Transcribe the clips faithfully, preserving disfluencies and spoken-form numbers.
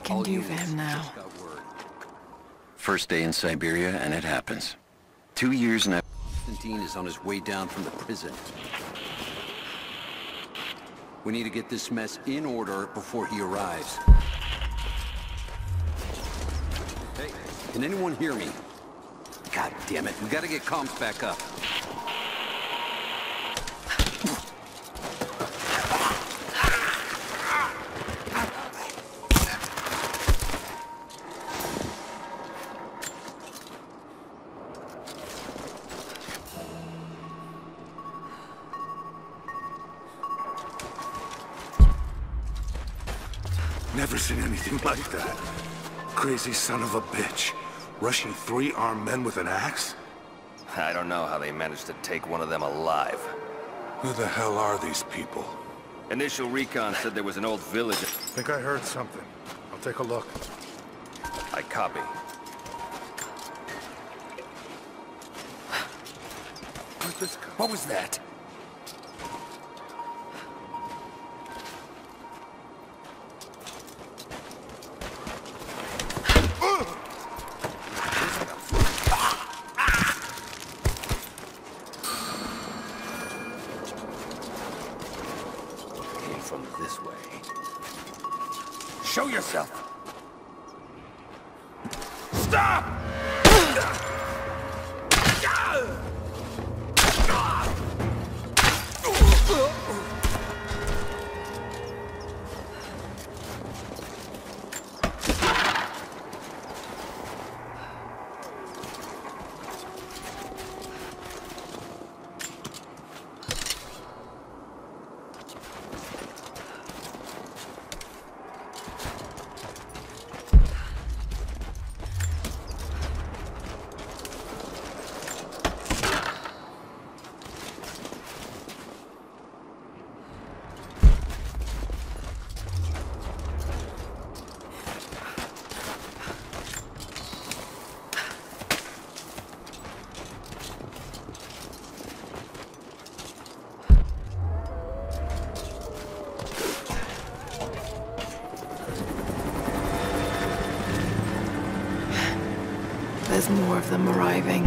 can do for him now? First day in Siberia, and it happens. Two years and a... Constantine is on his way down from the prison. We need to get this mess in order before he arrives. Hey, can anyone hear me? God damn it, we gotta get comms back up. Never seen anything like that. Crazy son of a bitch. Rushing three armed men with an axe? I don't know how they managed to take one of them alive. Who the hell are these people? Initial recon said there was an old village. Think I heard something. I'll take a look. I copy. Where'd this come? What was that? From this way. Show yourself! Stop! There's more of them arriving.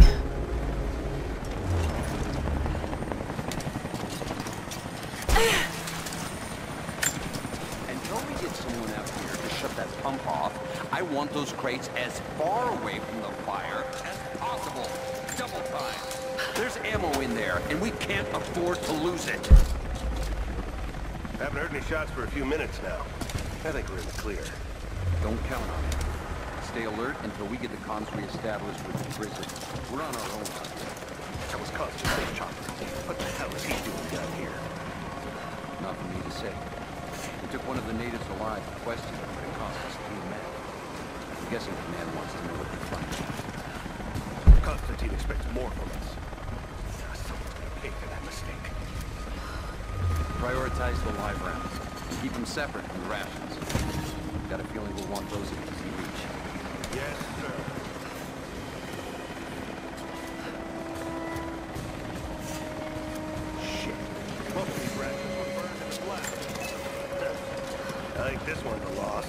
Until we get someone out here to shut that pump off, I want those crates as far away from the fire as possible. Double time. There's ammo in there, and we can't afford to lose it. Haven't heard any shots for a few minutes now. I think we're in the clear. Don't count on it. Stay alert until we get the comms reestablished with the prison. We're on our own out here. That was Constantine's chopper. What the hell is he doing down here? Not for me to say. We took one of the natives alive and questioned him, but it cost us three men. I'm guessing the man wants to know what they're finding. Constantine expects more from us. Someone's gonna pay for that mistake. Prioritize the live rounds. Keep them separate from the rations. Got a feeling we'll want those in easy reach. Yes, sir. Shit. Both of these rations were burned in the blast. I think this one's a loss.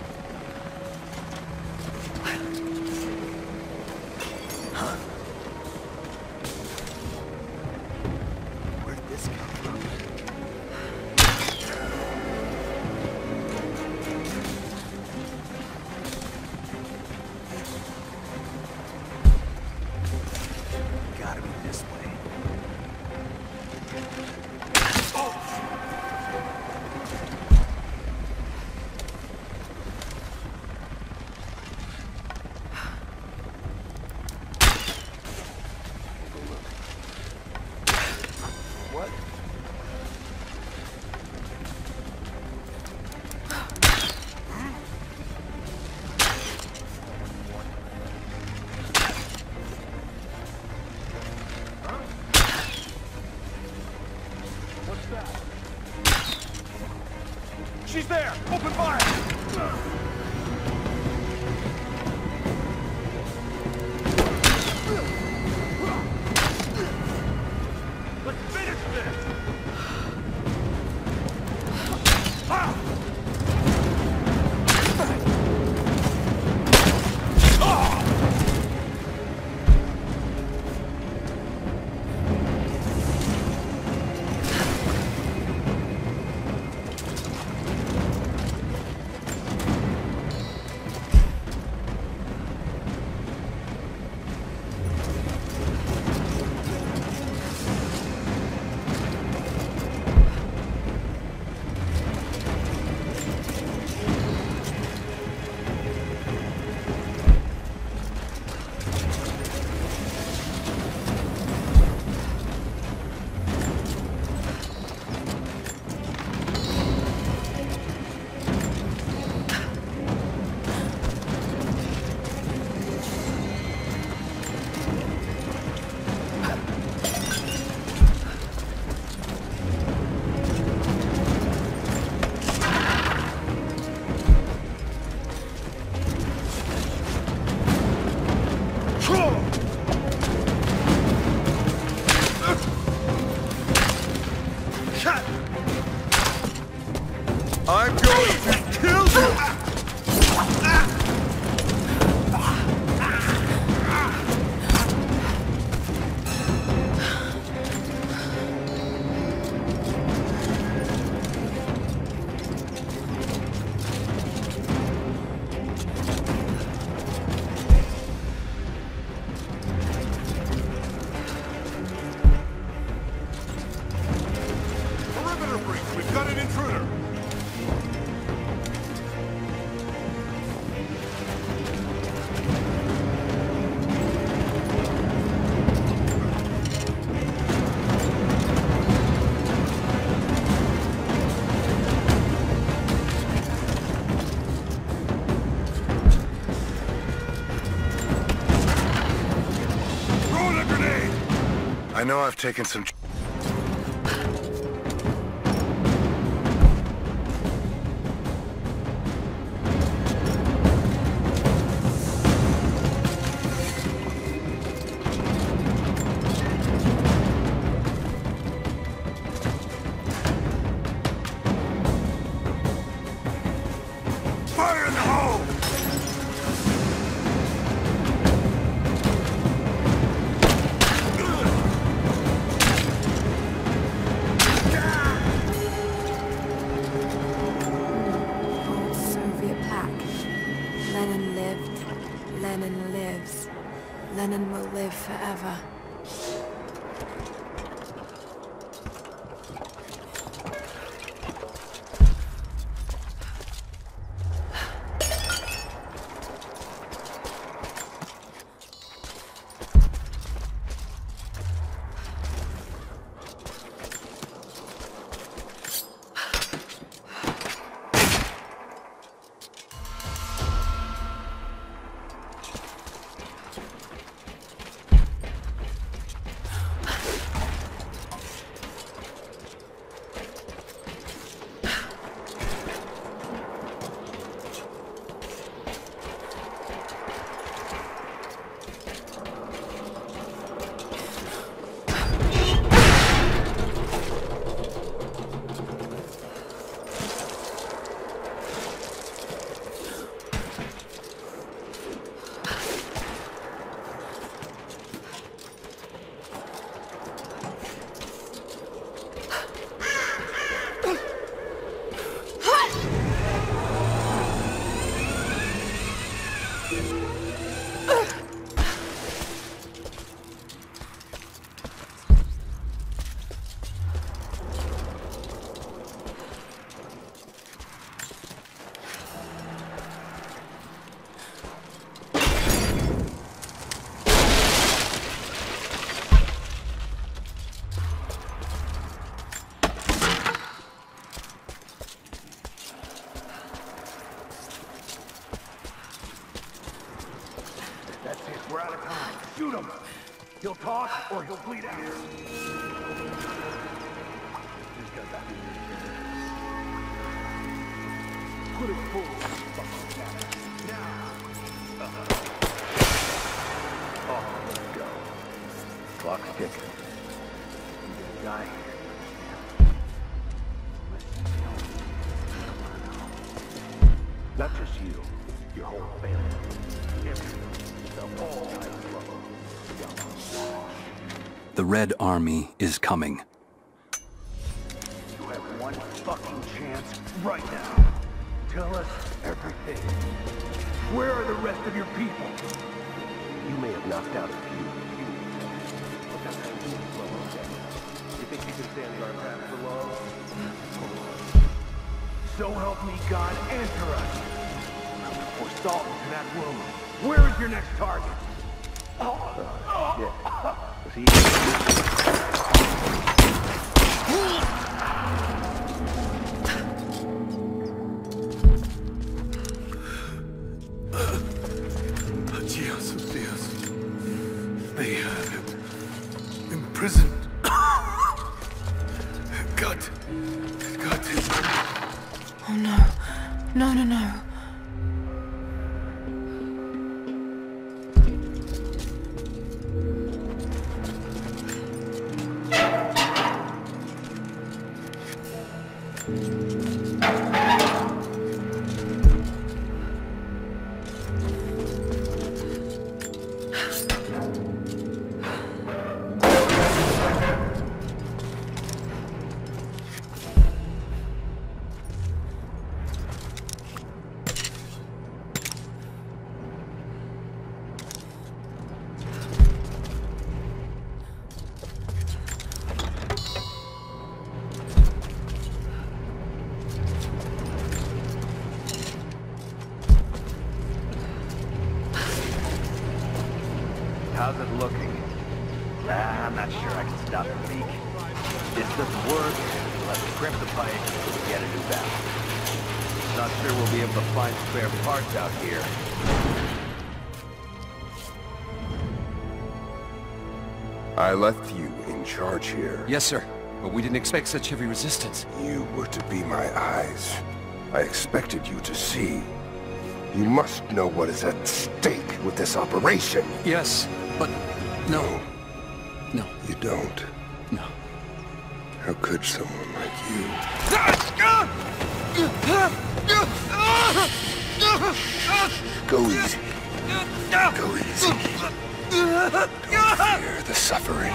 Huh? Where did this come from? Gotta be this way. What? What's that? She's there! Open fire! Let's finish this! Ah! I know I've taken some... Fire in the hole! Old Soviet pack. Lenin lived. Lenin lives. Lenin will live forever. That's it, we're out of time. Shoot him! He'll talk, or he'll bleed out. Just got back in here. Put it full. Now. Uh-huh. Oh, let's go. Clock's ticking. You're gonna die here. Not just you, your whole family. The Red Army is coming. You have one fucking chance right now. Tell us everything. Where are the rest of your people? You may have knocked out a few. But that's how you slow us down. You think you can stand the artifact for long? So help me God, answer us. Or Dalton's in that room. Where is your next target? Oh, uh, yeah. Was he? Dios, Dios. They have him imprisoned. Got, got him. Oh no. No, no, no. How's it looking? Ah, I'm not sure I can stop the leak. This doesn't work. Let's crimp the pipe and get a new valve. Not sure we'll be able to find spare parts out here. I left you in charge here. Yes, sir. But we didn't expect such heavy resistance. You were to be my eyes. I expected you to see. You must know what is at stake with this operation. Yes, but no. No. You don't. No. How could someone like you? Go easy. Go easy. Don't fear the suffering.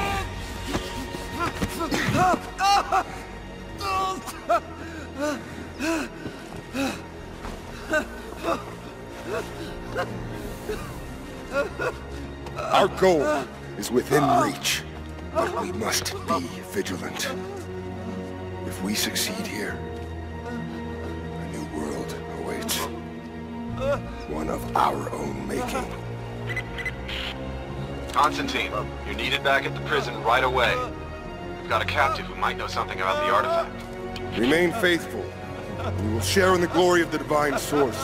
Our goal is within reach, but we must be vigilant. If we succeed here, a new world awaits. One of our own making. Constantine, you're needed back at the prison right away. We've got a captive who might know something about the artifact. Remain faithful. We will share in the glory of the divine source.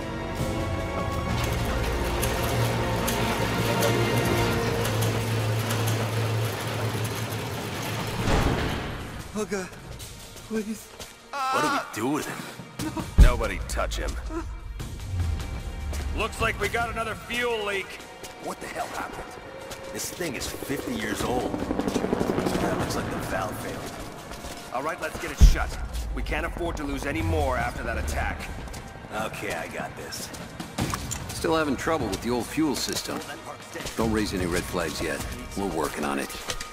Oh God, please. What do we do with him? Nobody touch him. Looks like we got another fuel leak. What the hell happened? This thing is fifty years old. That looks like the valve failed. All right, let's get it shut. We can't afford to lose any more after that attack. Okay, I got this. Still having trouble with the old fuel system. Don't raise any red flags yet. We're working on it.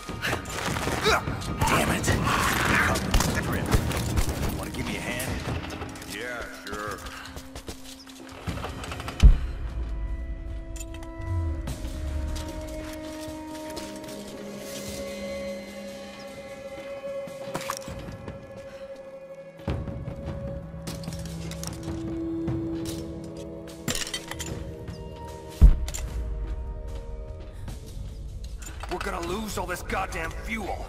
Damn it. Want to give me a hand? Yeah, sure. We're gonna lose all this goddamn fuel.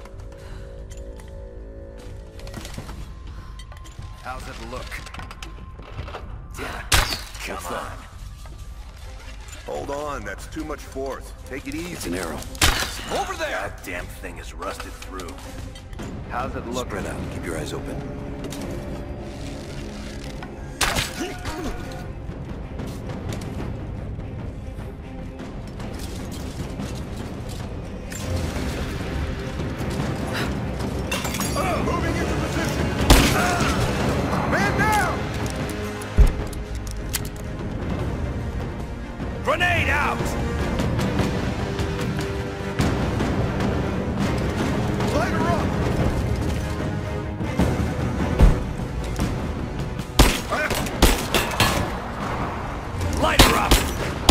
How's it look? Damn it. Come on. Hold on, that's too much force. Take it easy. It's an arrow. Over there! That damn thing is rusted through. How's it look? Spread out. Keep your eyes open. Moving into position. Man down! Grenade out! Light her up! Light her up!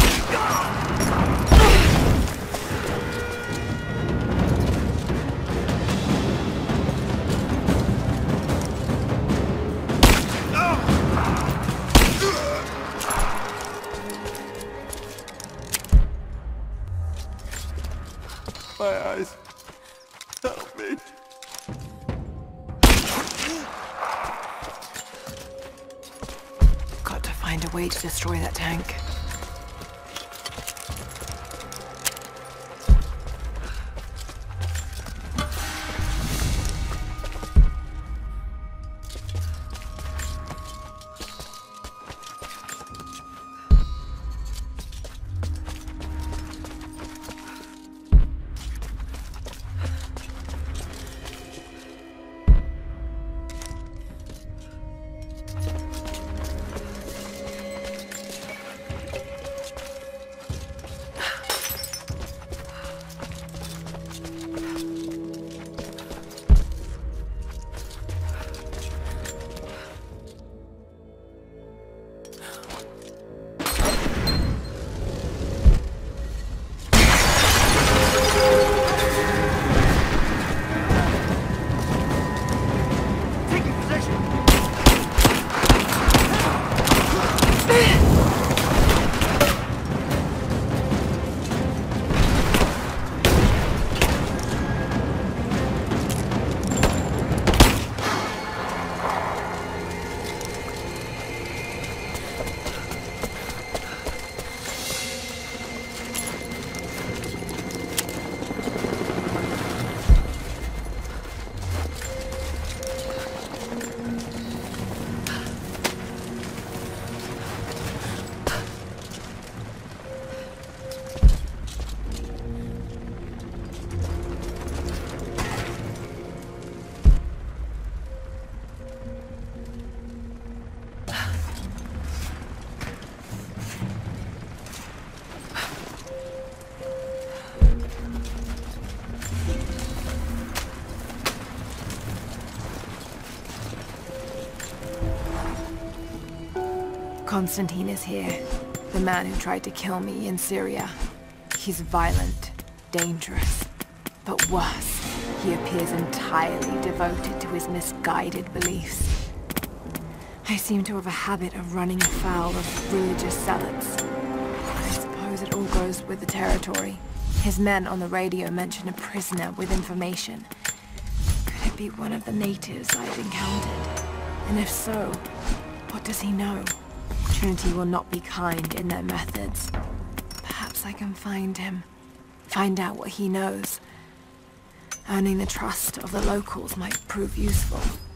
My eyes. Help me. Got to find a way to destroy that tank. Constantine is here. The man who tried to kill me in Syria. He's violent, dangerous, but worse, he appears entirely devoted to his misguided beliefs. I seem to have a habit of running afoul of religious zealots. I suppose it all goes with the territory. His men on the radio mention a prisoner with information. Could it be one of the natives I've encountered? And if so, what does he know? Trinity will not be kind in their methods. Perhaps I can find him. Find out what he knows. Earning the trust of the locals might prove useful.